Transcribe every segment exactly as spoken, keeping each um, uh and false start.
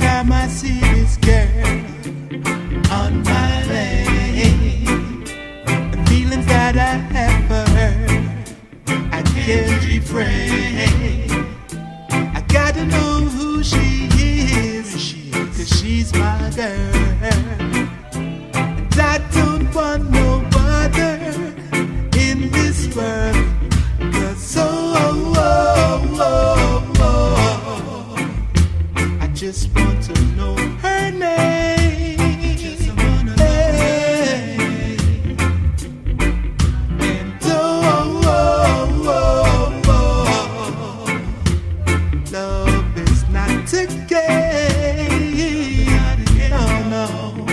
time I see this girl on my lane, the feelings that I have for her, I can't refrain. I gotta know who she is, cause she's my girl. And I don't want no other in this world, cause oh, oh, oh, oh, I just want to know her name. Just wanna know her name. And oh, oh, oh, oh, love is not a game. No, no.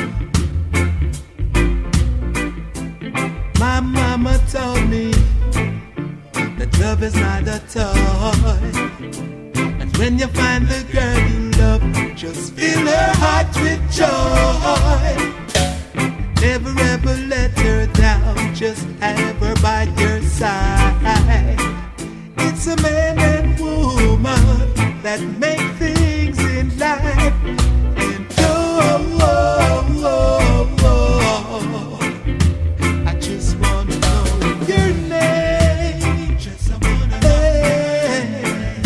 My mama told me that love is not a toy. And when you find the girl you love, just fill her heart with joy. Never ever let her down, just have her by your side. It's a man and woman that make things in life. And oh, oh, oh, oh, I just wanna know your name. Just wanna know your name.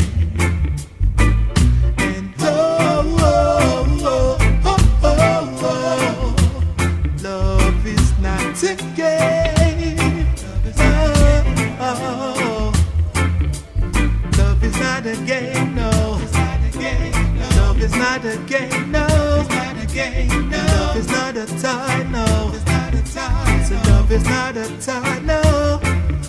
And oh, oh, oh, oh, oh, love is not a game. Oh, oh, love is not a game, no. Love is not a game, no. Love is not a toy, no. So love is not a toy, no.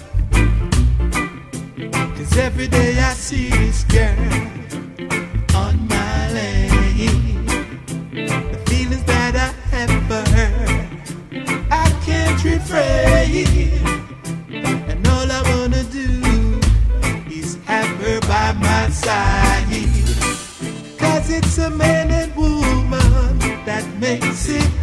Cause every day I see this girl on my lane, the feelings that I have for her, I can't refrain. And all I wanna do is have her by my side, cause it's a man and woman that makes it